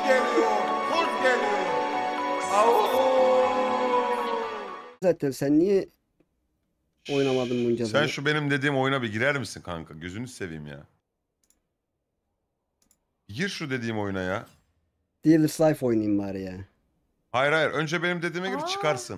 geliyor, kurt geliyor. Au! Zaten sen niye oynamadın bunca Sen zaman? şu benim dediğim oyuna bir girer misin kanka? Gözünü seveyim ya. Gir şu dediğim oyuna ya. Dealer's Life oynayayım bari ya. Hayır hayır. Önce benim dediğime gir Aa. çıkarsın.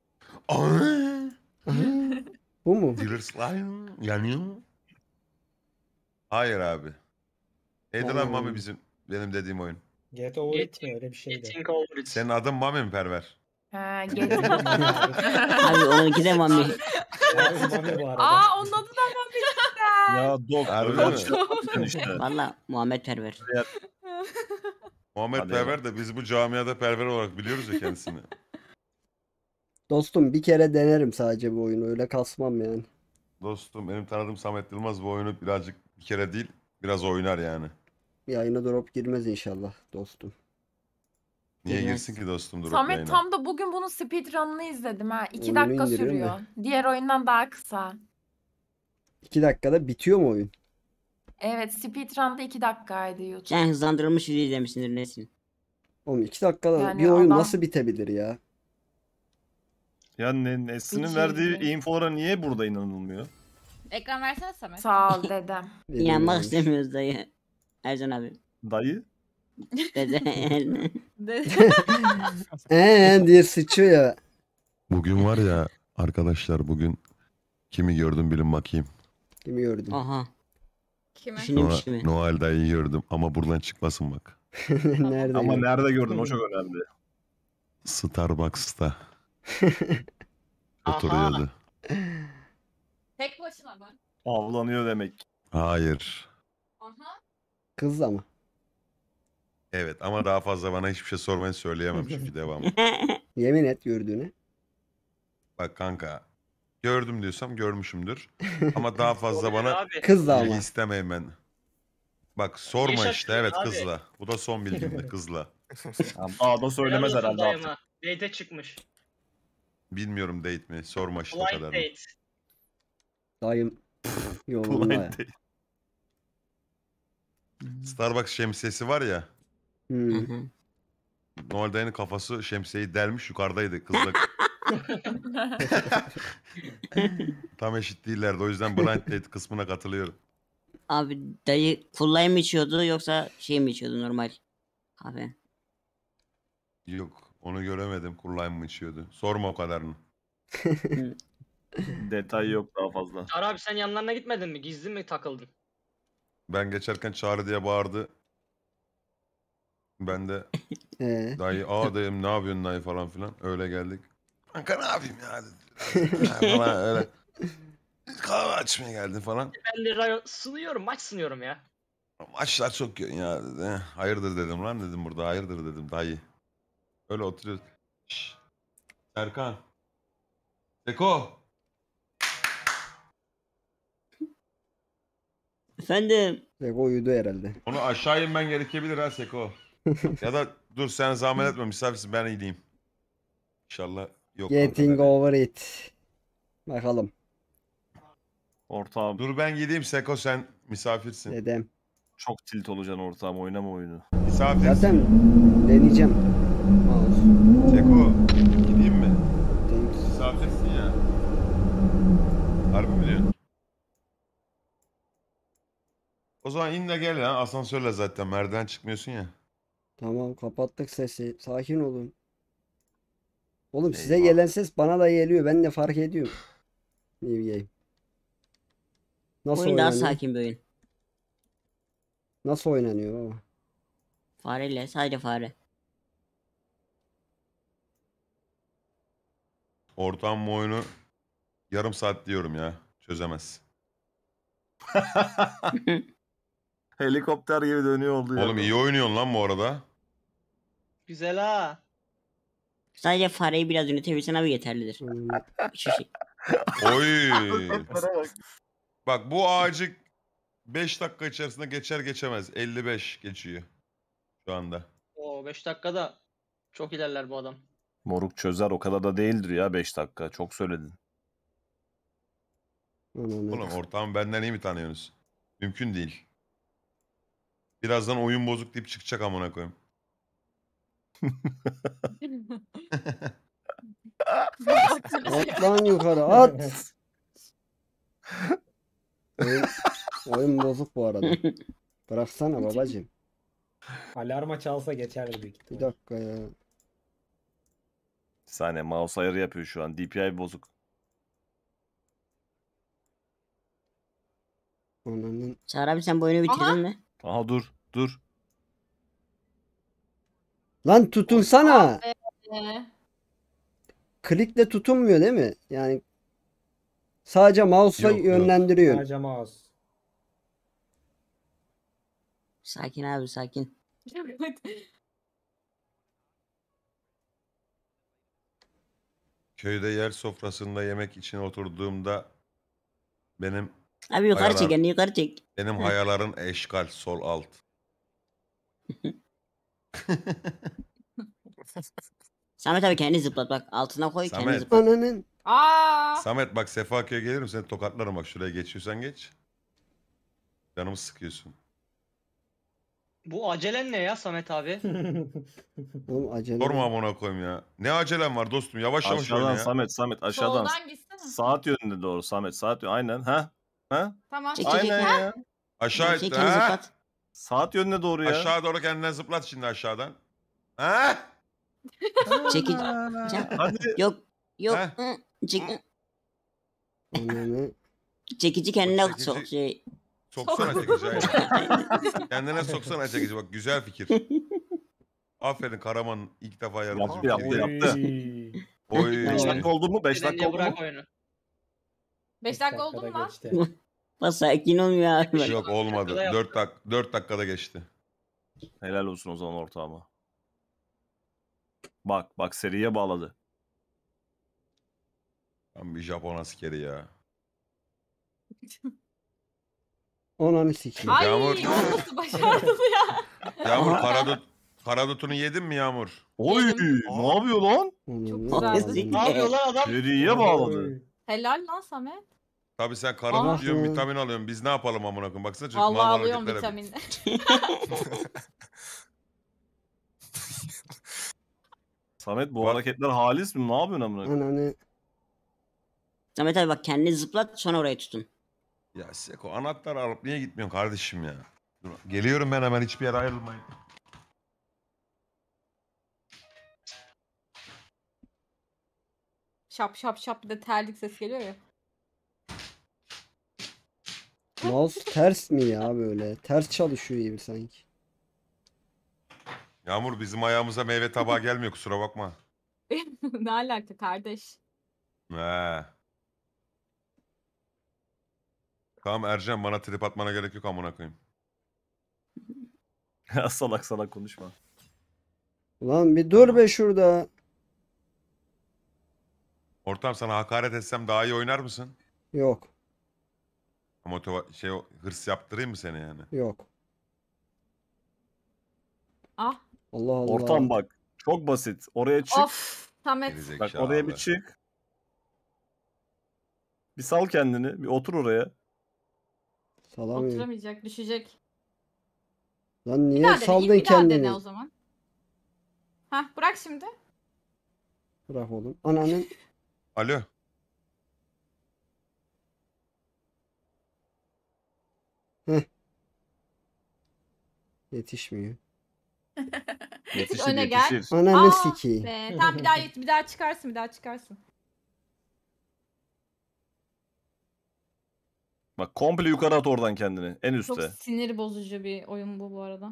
Bu mu? Dealer's Line yanıyor. Hayır abi. Neydi lan Mami benim dediğim oyun? Get over it mi öyle bir şeydi. Getting over it. Senin adın Mami mi Perver? Ha, Benim gel. adım Mami abi. Abi onunki de Mami. Abi Mami bu arada. Aa onun adı da Mami. Ya dok. Harbi Öyle mi? bir şey yapmayacaksın işte. Valla Muhammed Perver. Muhammed Hadi Perver de biz bu camiada Perver olarak biliyoruz ya kendisini. Dostum bir kere denerim sadece bu oyunu. Öyle kasmam yani. Dostum benim tanıdığım Samet Yılmaz bu oyunu birazcık bir kere değil biraz oynar yani. Yayına drop girmez inşallah dostum. Niye Girmez. girsin ki dostum durup Samet yayına? tam da bugün bunun speedrun'ını izledim ha. 2 Oyunu dakika indiriyorum sürüyor. da. Diğer oyundan daha kısa. 2 dakikada bitiyor mu oyun? Evet speedrun'da 2 dakikaydı YouTube. Sen hızlandırılmış video izlemişsindir nesin? Oğlum 2 dakikada Yani bir oyun adam- nasıl bitebilir ya? Ya Nesrin'in Hiç verdiği iyi. infolara niye burada inanılmıyor? Ekran versene Samet. Sağ ol dedem. İnanmak Veriyorum. istemiyoruz dayı. Ercan abi. Dayı? Dede. Diye sıçıyor ya. Bugün var ya arkadaşlar bugün kimi gördüm bilin bakayım. Kimi gördün? Aha. Kime? Düşünülmüş gibi. Noel dayıyı gördüm ama buradan çıkmasın bak. Nerede? Ama gördün? nerede gördün o çok önemli. Starbucks'ta Aha. oturuyordu. Tek başına mı? Avlanıyor demek. Hayır. Aha. Kızla mı? Evet ama daha fazla bana hiçbir şey sormayı söyleyemem çünkü devam. Yemin et gördüğünü. Bak kanka gördüm diyorsam görmüşümdür. Ama daha fazla Olabilir bana abi. Kızla bilgi ama. istemeyin ben. Bak sorma işte şaşırıyorsun evet abi? kızla. Bu da son bilgimde kızla. A'da söylemez Helal olsun herhalde artık. dayıma. Date'e çıkmış. Bilmiyorum date mi sorma işte o Blind kadar. date. Dayım yolunda ya. Blind date. Starbucks şemsiyesi var ya. Hmm. Hı hı. Noel dayının kafası şemsiyeyi delmiş yukarıdaydı kızla. Tam eşit değillerdi o yüzden blind date kısmına katılıyorum. Abi dayı full mı içiyordu yoksa şey mi içiyordu normal? Kahve. Yok onu göremedim kurlayım mı içiyordu. Sorma o kadarını. Detay yok daha fazla. Çağrı abi sen yanlarına gitmedin mi? Gizli mi takıldın? Ben geçerken çağrı diye bağırdı. Ben de dayı dedim ne yapıyorsun dayı falan filan öyle geldik. Kanka ne yapayım ya dedi. Falan öyle. Kahve açmaya geldin falan. Ben de rayo sınıyorum, maç sınıyorum ya. Maçlar çok yoğun ya dedi. Hayırdır dedim lan dedim burada hayırdır dedim dayı. Öyle oturuyoruz. Şşş. Serkan. Seko. Efendim. Seko uyudu herhalde. Onu aşağı inmen gerekebilir ha Seko. Ya da dur sen zahmet etme misafirsin ben gideyim. İnşallah yok. Getting over it. Bakalım. Ortağım Dur ben gideyim Seko sen misafirsin. Dedem. çok tilt olacaksın ortağım oynama oyunu. Misafirsin. Zaten deneyeceğim. Mouse. Seko gideyim mi? Thanks. Misafirsin ya. Harbi mi diyorsun? O zaman in de gel ya asansörle zaten merdiven çıkmıyorsun ya. Tamam kapattık sesi. Sakin olun. Oğlum size Eyvah. gelen ses bana da geliyor. Ben de fark ediyorum. New game. Nasıl Oyun daha oynanıyor? sakin bir oyun. Nasıl oynanıyor baba? Fareyle sadece fare. Ortam bu oyunu yarım saat diyorum ya. Çözemez. Helikopter gibi dönüyor oldu ya. Oğlum iyi oynuyorsun lan bu arada. Güzel ha. Sadece fareyi biraz yönetebilsen abi yeterlidir. Hmm. Şu şey. Oy. Hareketlere bak. Bak bu ağacı 5 dakika içerisinde geçer geçemez. 55 geçiyor şu anda. O 5 dakikada çok ilerler bu adam. Moruk çözer o kadar da değildir ya 5 dakika. Çok söyledin. Anam Oğlum ortağım benden iyi mi tanıyorsunuz? Mümkün değil. Birazdan oyun bozuk deyip çıkacak amına koyayım. At lan yukarı at. Oyun, oyun bozuk bu arada. Bıraksana babacım. Alarma çalsa geçerdi büyük Bir ihtimal. dakika ya. Bir saniye mouse ayarı yapıyor şu an. DPI bozuk. Ananın. Çağrı abi sen bu oyunu bitirdin Aha. mi? Aha dur dur. Lan tutunsana. Ee, Klikle tutunmuyor değil mi? Yani sadece mouse'la Yok, yok. yönlendiriyor. Sadece mouse. Sakin abi sakin. Köyde yer sofrasında yemek için oturduğumda benim Abi yukarı Ayarlar. çek kendini yukarı çek. benim hayaların eşkal sol alt. Samet abi kendini zıplat bak. Altına koy kendini Samet. zıplat. Ananın. Aa. Samet bak Sefaköy'e gelirim seni tokatlarım bak şuraya geçiyorsan geç. Canımı sıkıyorsun. Bu acelen ne ya Samet abi? Oğlum acele. Sorma amına koyayım ya. Ne acelem var dostum yavaş yavaş oyna Aşağıdan ya. Samet aşağıdan. Soldan gitsene. Saat yönünde doğru Samet saat yönü. Aynen ha. Ha? Tamam. Çek, Aynen ha? ya. Aşağı Şey et. kendini Ha? zıplat. Saat yönüne doğru ya. Aşağı doğru kendinden zıplat şimdi aşağıdan. Ha? Çekici. Hadi. Yok. Yok. Heh. Hı. Çek. Ananı. Çekici kendine Çekici- sok şey. Soksana çekici. aynen. Kendine soksana çekici bak güzel fikir. Aferin Karaman ilk defa yaratıcı Yaptı, bir yaptı, fikir. yaptı. Oy. 5 dakika oldu mu? 5 Neden dakika diye oldu mu? bırak oyunu. 5 dakika oldu dakikada mu lan? geçti. Bak sakin olmuyor abi. Yok olmadı. Dakikada 4 dakikada geçti. Helal olsun o zaman ortağıma. Bak seriye bağladı. Tam bir Japon askeri ya. Ananı sikeyim. Ay Yağmur. onu nasıl başardın ya? Yağmur karadutunu yedin mi Yağmur? Oy Yedim. ne yapıyor lan? Ananı. güzeldi. Ne yapıyor lan adam? Seriye bağladı. Helal lan Samet. Tabii sen karadut Ah diyorsun ya. vitamin alıyorsun. Biz ne yapalım amına koyayım? Baksana çocuk Vallahi mal alıyorum hareketlere bak. vitaminini. Samet bu Bak. hareketler halis mi? Ne yapıyorsun amına? koyayım? Ananı. Samet abi bak kendini zıplat sonra oraya tutun. Ya Seko anahtar alıp niye gitmiyorsun kardeşim ya? Dur, geliyorum ben hemen hiçbir yere ayrılmayın. Şap şap şap bir de terlik ses geliyor ya. Mouse ters mi ya böyle? Ters çalışıyor gibi sanki. Yağmur bizim ayağımıza meyve tabağı gelmiyor kusura bakma. Ne alaka kardeş? He. Tamam Ercan bana trip atmana gerek yok amına koyayım. Salak salak konuşma. Ulan bir dur be şurada. Ortam sana hakaret etsem daha iyi oynar mısın? Yok. Hırs yaptırayım mı seni yani? Yok. Ah. Allah Allah. Ortam bak. Çok basit. Oraya çık. Of. Samet. Gerizekalı. Bak oraya bir çık. Bir sal kendini. Bir otur oraya. Salamıyor. Oturamayacak. Düşecek. Lan Bir niye daha dene. saldın Bir daha dene kendini? o zaman. Hah bırak şimdi. Bırak oğlum. Ananın. Alo. Yetişmiyor. Yetişir öne gel. yetişir. Ananı Aa, sikeyim. Tamam bir daha çıkarsın bir daha çıkarsın. Bak komple yukarı at oradan kendini. En Çok üste. sinir bozucu bir oyun bu arada.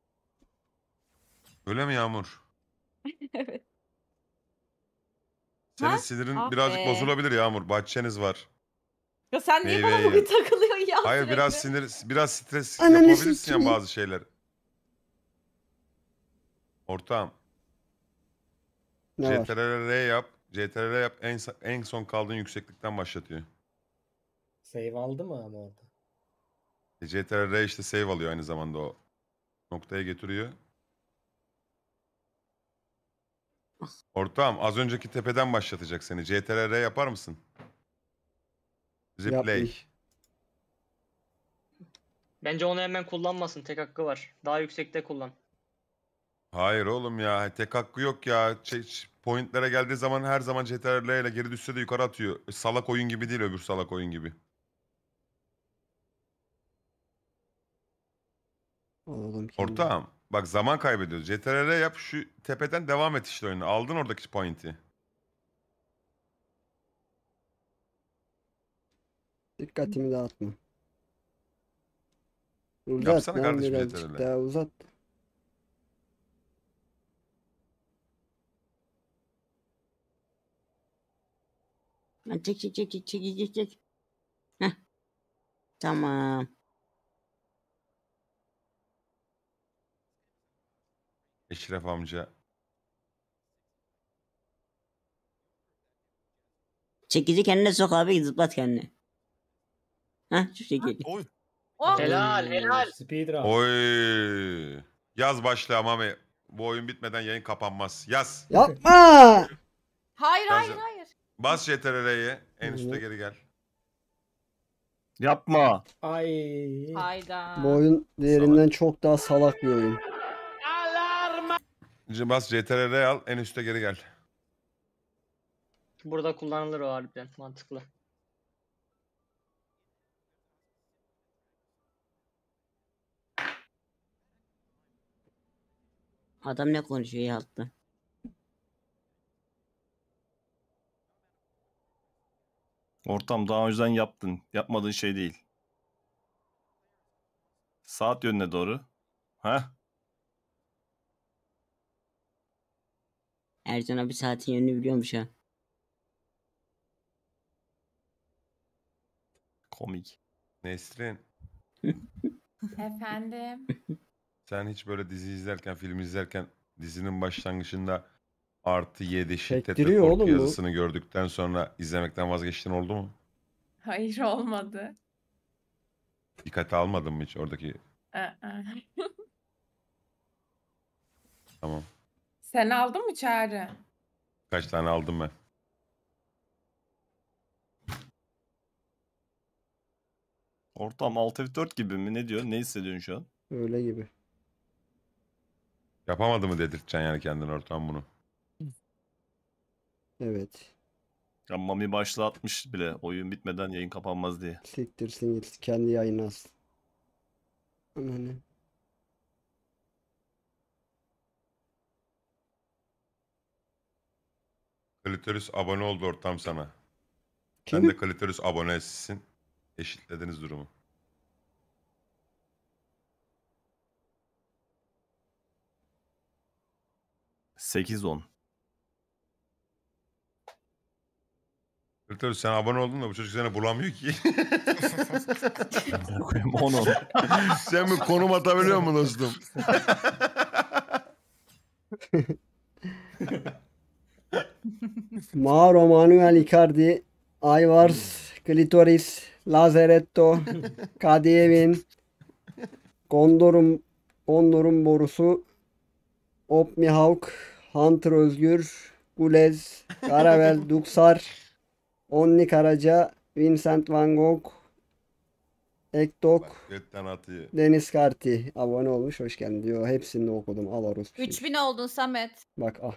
Öyle mi Yağmur? Evet. Senin Ha? sinirin Ah birazcık be. bozulabilir Yağmur. Bahçeniz var. Ya sen niye bana Meyve bugün ye. takılıyorsun ya Hayır sürekli? biraz stres Ananı yapabilirsin ya sikeyim. bazı şeyler. Ortağım. Ne var? CTRL yap. CTRL yap en son kaldığın yükseklikten başlatıyor. Save aldı mı ama orada? CTRL işte save alıyor aynı zamanda o noktaya getiriyor. Ortağım az önceki tepeden başlatacak seni. CTRL yapar mısın? Replay. Yapmayayım. Bence onu hemen kullanmasın. Tek hakkı var. Daha yüksekte kullan. Hayır oğlum ya. Tek hakkı yok ya. Pointlere geldiği zaman her zaman CTRL ile geri düşse de yukarı atıyor. Salak oyun gibi değil, öbür salak oyun gibi. Alalım şimdi. Ortağım bak, zaman kaybediyoruz. CTRL yap, şu tepeden devam et işte oyunu. Aldın oradaki pointi. Dikkatimi dağıtma. Uzat Yapsana lan kardeşim birazcık yeterli. daha uzat. Lan çek. Heh. Tamam. Eşref amca. Çekici kendine sok abi, zıplat kendini. Heh, şu şekilde. Oh, Helal. Speedrun. Oy. Yaz başla Mami. Bu oyun bitmeden yayın kapanmaz. Yaz. Yapma! hayır hayır Yazın. hayır. Bas CTRL'ye. En üstte Hı. geri gel. Yapma. Ay. Hayda. Bu oyun diğerinden çok daha salak bir oyun. Şimdi bas CTRL al. En üstte geri gel. Burada kullanılır o harbiden. Mantıklı. Adam ne konuşuyor ya altta? Ortam daha önceden yaptın. Yapmadığın şey değil. Saat yönüne doğru. Heh. Ercan abi saatin yönünü biliyormuş ha. Komik. Nesrin. Efendim. Sen hiç böyle dizi izlerken, film izlerken dizinin başlangıcında +7 şiddet ve Çektiriyor korku oğlum bu. yazısını gördükten sonra izlemekten vazgeçtin oldu mu? Hayır olmadı. Dikkate almadın mı hiç oradaki? Aa. Tamam. Sen aldın mı Çağrı? Kaç tane aldım ben? Ortam Alt F4 gibi mi? Ne diyor? Ne hissediyorsun şu an? Öyle gibi. Yapamadı mı dedirteceksin yani kendin ortam bunu? Evet. Ya Mami başlığı atmış bile. Oyun bitmeden yayın kapanmaz diye. Siktirsin gitsin. Kendi yayını alsın. Ananı. Klitoris abone oldu ortam sana. Kim? Sen de klitoris abonesisin. Eşitlediniz durumu. Sekiz 10. Klitoris sen abone oldun da bu çocuk seni bulamıyor ki. 10 10. Sen mi konum atabiliyor musun dostum? Mauro Manuel Icardi, Ayvars, Klitoris, Lazaretto, Kadiyevin, Gondor'un borusu, Opmihawk, Hunter Özgür, Gulez, Karavel, Duksar, Onni Karaca, Vincent Van Gogh, Ektok, Götten atıyor. Deniz Karti abone olmuş, hoş geldin diyor. Hepsini okudum. Al Arus. 3000 oldun Samet. Bak ah.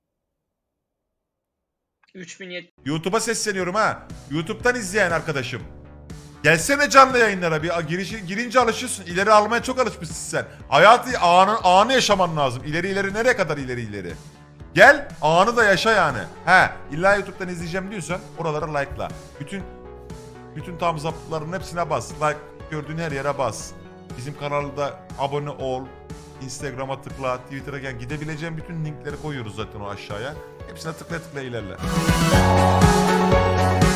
3070. YouTube'a sesleniyorum ha. YouTube'dan izleyen arkadaşım. Gelsene canlı yayınlara bir girince alışıyorsun. İleri almaya çok alışmışsın sen. Hayatı anı yaşaman lazım. İleri nereye kadar ileri. Gel anı da yaşa yani. He illa YouTube'dan izleyeceğim diyorsan oralara like'la. Bütün thumbs up'ların hepsine bas. Like gördüğün her yere bas. Bizim kanalda abone ol. Instagram'a tıkla, Twitter'a gel. Gidebileceğin bütün linkleri koyuyoruz zaten o aşağıya. Hepsine tıkla ilerle.